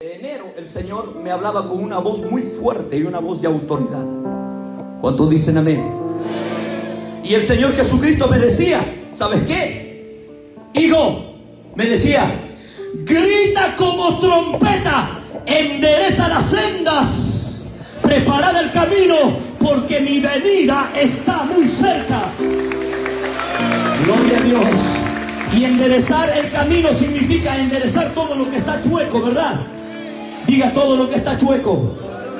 De enero el Señor me hablaba con una voz muy fuerte y una voz de autoridad. ¿Cuántos dicen amén? Y el Señor Jesucristo me decía, ¿sabes qué? Hijo, me decía, grita como trompeta, endereza las sendas, preparad el camino, porque mi venida está muy cerca. Gloria a Dios. Y enderezar el camino significa enderezar todo lo que está chueco, ¿verdad? Diga, todo lo que está chueco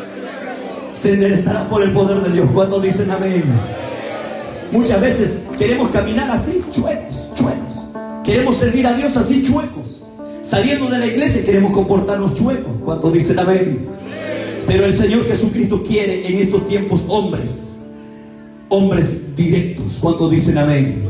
se enderezará por el poder de Dios. ¿Cuántos dicen amén? Muchas veces queremos caminar así, chuecos. Queremos servir a Dios así, chuecos. Saliendo de la iglesia queremos comportarnos chuecos. ¿Cuántos dicen amén? Pero el Señor Jesucristo quiere en estos tiempos hombres directos. ¿Cuántos dicen amén?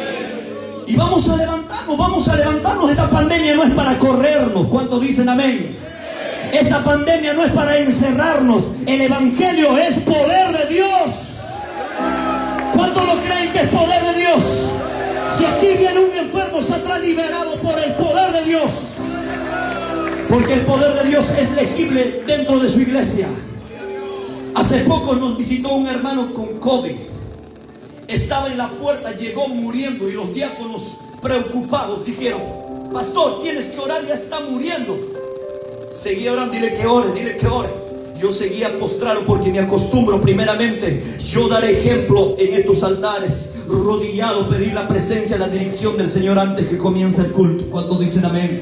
Y vamos a levantarnos. Esta pandemia no es para corrernos. ¿Cuántos dicen amén? Esta pandemia no es para encerrarnos. El evangelio es poder de Dios. ¿Cuántos lo creen que es poder de Dios? Si aquí viene un enfermo, saldrá liberado por el poder de Dios. Porque el poder de Dios es legible dentro de su iglesia. Hace poco nos visitó un hermano con COVID. Estaba en la puerta, llegó muriendo, y los diáconos preocupados dijeron: pastor, tienes que orar, ya está muriendo. Seguía orando, dile que ore. Yo seguía postrado porque me acostumbro primeramente, yo daré ejemplo en estos altares, rodillado, pedir la presencia, la dirección del Señor antes que comience el culto. ¿Cuántos dicen amén?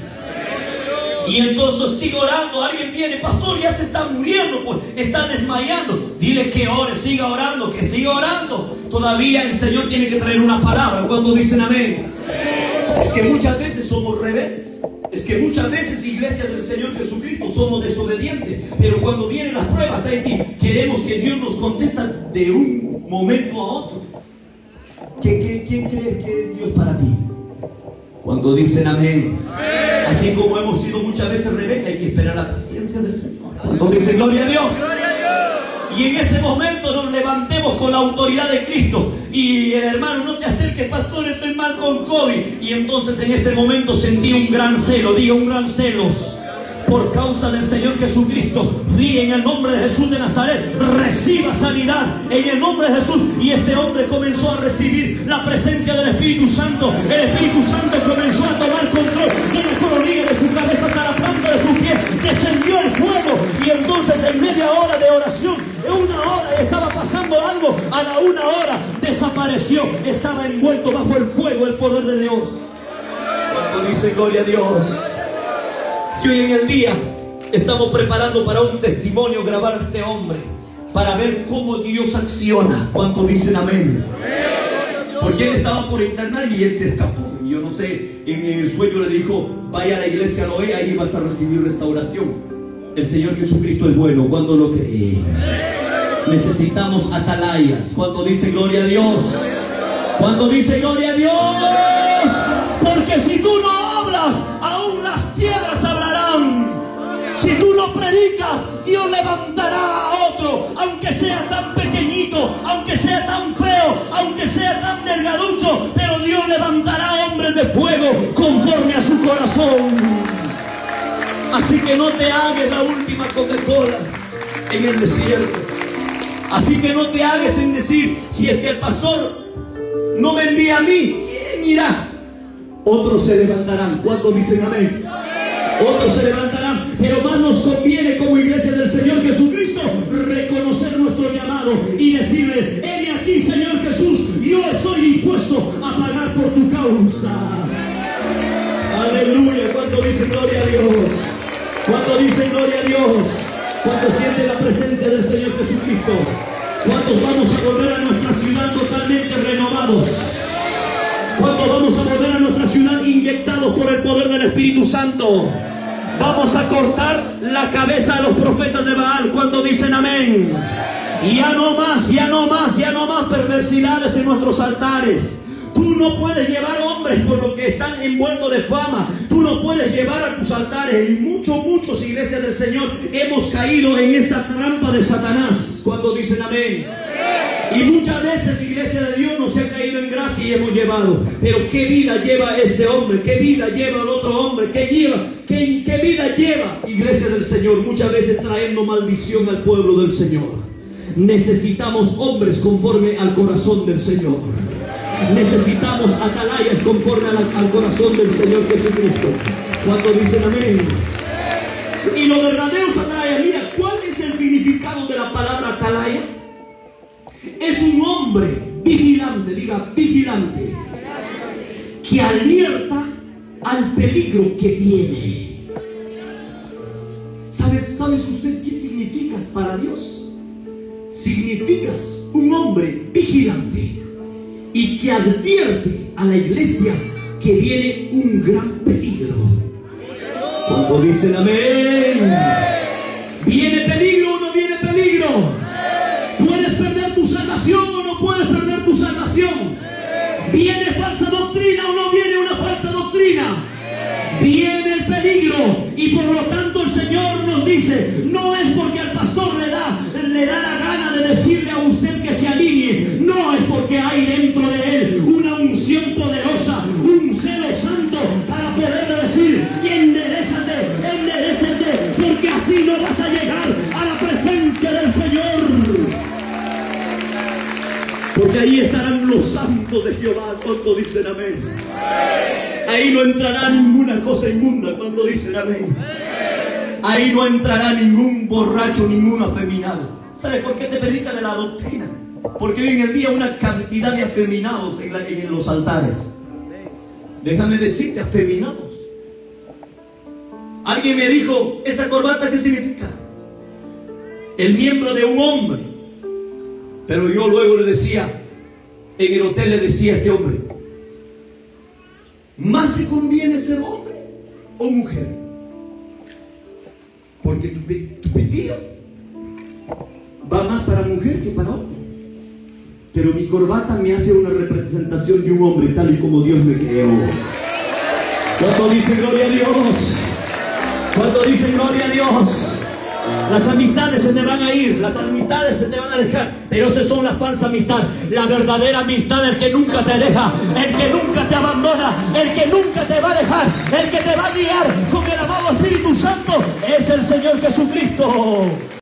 Y entonces sigo orando, alguien viene, pastor, ya se está muriendo, pues está desmayando. Dile que ore, siga orando, que siga orando. Todavía el Señor tiene que traer una palabra. ¿Cuántos dicen amén? Es que muchas veces somos rebeldes. Es que muchas veces, iglesia del Señor Jesucristo, somos desobedientes. Pero cuando vienen las pruebas, es decir, queremos que Dios nos contesta de un momento a otro. ¿Quién crees que es Dios para ti? Cuando dicen amén. Así como hemos sido muchas veces rebeldes, hay que esperar la paciencia del Señor. Cuando dicen gloria a Dios. Y en ese momento nos levantemos con la autoridad de Cristo. Y el hermano, no te acerques, pastor, estoy mal con COVID. Y entonces en ese momento sentí un gran celo. Diga, un gran celos. Por causa del Señor Jesucristo, fui en el nombre de Jesús de Nazaret, reciba sanidad en el nombre de Jesús. Y este hombre comenzó a recibir la presencia del Espíritu Santo. El Espíritu Santo comenzó a tomar control de la coronilla de su cabeza hasta la planta de sus pies. Descendió el fuego. Y entonces en media hora de oración, en una hora estaba pasando algo, a la una hora desapareció. Estaba envuelto bajo el fuego, el poder de Dios. Cuando dice gloria a Dios. Y hoy en el día estamos preparando para un testimonio, grabar a este hombre, para ver cómo Dios acciona. ¿Cuántos dicen amén? Porque él estaba por internar y él se escapó. Y yo no sé, en el sueño le dijo: vaya a la iglesia Loé, ahí vas a recibir restauración. El Señor Jesucristo es bueno. ¿Cuánto lo creen? Necesitamos atalayas. ¿Cuánto dice gloria a Dios? ¿Cuánto dice gloria a Dios? Porque si tú no hablas, aún las piedras hablarán. Si tú no predicas, Dios levantará a otro, aunque sea tan pequeñito, aunque sea tan feo, aunque sea tan delgaducho, pero Dios levantará hombres de fuego conforme a su corazón. Así que no te hagas la última Coca-Cola en el desierto. Así que no te hagas en decir: si es que el pastor no me envía a mí, ¿quién irá? Otros se levantarán. ¿Cuántos dicen amén? Otros se levantarán. Pero más nos conviene como iglesia del Señor Jesucristo reconocer nuestro llamado y decirle: heme aquí, Señor Jesús, yo estoy dispuesto a pagar por tu causa. Aleluya. ¿Cuántos dicen gloria a Dios? ¿Cuántos dicen gloria a Dios? ¿Cuántos sienten la presencia del Señor Jesucristo? ¿Cuántos vamos a volver a nuestra ciudad totalmente renovados? ¿Cuántos vamos a volver a nuestra ciudad inyectados por el poder del Espíritu Santo? Vamos a cortar la cabeza a los profetas de Baal. ¿Cuántos dicen amén? Ya no más perversidades en nuestros altares. Tú no puedes llevar hombres por lo que están envueltos de fama. Tú no puedes llevar a tus altares. En muchos iglesias del Señor hemos caído en esta trampa de Satanás. ¿Cuántos dicen amén? Y muchas veces, iglesia de Dios, nos ha caído en gracia y hemos llevado. Pero ¿qué vida lleva este hombre? ¿Qué vida lleva el otro hombre? ¿Qué vida lleva, iglesia del Señor? Muchas veces trayendo maldición al pueblo del Señor. Necesitamos hombres conforme al corazón del Señor. Necesitamos atalayas conforme al corazón del Señor Jesucristo. ¿Cuántos dicen amén? Y los verdaderos atalayas, mira, ¿cuál es el significado de la palabra atalaya? Es un hombre vigilante, diga vigilante, que alerta al peligro que viene. ¿Sabes usted qué significas para Dios? Significas un hombre vigilante y que advierte a la iglesia que viene un gran peligro. ¿Cuántos dicen amén? ¿Viene peligro o no viene peligro? ¿Puedes perder tu salvación o no puedes perder tu salvación? ¿Viene falsa doctrina o no viene una falsa doctrina? Viene el peligro, y por lo tanto el Señor nos dice, no es porque al pastor le da la gana de decirle a usted que se alinee, no, es porque hay dentro de él una unción poderosa, un celo santo para poder decir, y enderézate, porque así no vas a llegar a la presencia del Señor. Porque ahí estarán los santos de Jehová. ¿Cuánto dicen amén? Ahí no entrará ninguna cosa inmunda. ¿Cuánto dicen amén? Ahí no entrará ningún borracho, ningún afeminado. ¿Sabes por qué te predican de la doctrina? Porque hoy en el día una cantidad de afeminados en los altares. Déjame decirte, afeminados. Alguien me dijo, ¿esa corbata qué significa? El miembro de un hombre. Pero yo luego le decía, en el hotel le decía a este hombre, ¿más te conviene ser hombre o mujer? Porque tu pipillo va más para mujer que para hombre. Pero mi corbata me hace una representación de un hombre tal y como Dios me creó. ¿Cuánto dicen gloria a Dios? ¿Cuánto dicen gloria a Dios? Las amistades se te van a ir, las amistades se te van a dejar, pero esas son las falsas amistades. La verdadera amistad, el que nunca te deja, el que nunca te abandona, el que nunca te va a dejar, el que te va a guiar con el amado Espíritu Santo, es el Señor Jesucristo.